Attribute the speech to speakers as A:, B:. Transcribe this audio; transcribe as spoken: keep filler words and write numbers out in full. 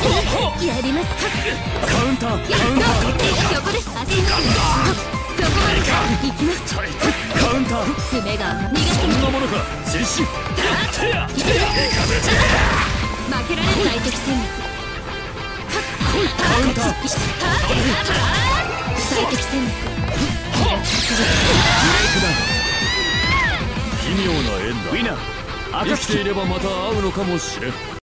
A: やりますか。
B: カウンターカウンター。
A: そこです。足そこまで行きます。
B: カウンター。
A: 爪が逃がす。
B: そんなものか。実施。手や手や。
A: 負けられない最適戦略。
B: カウンター。
A: 最適戦略。
B: ブレイクダウン。奇妙な縁だ。ウィナー。生きていればまた会うのかもしれん。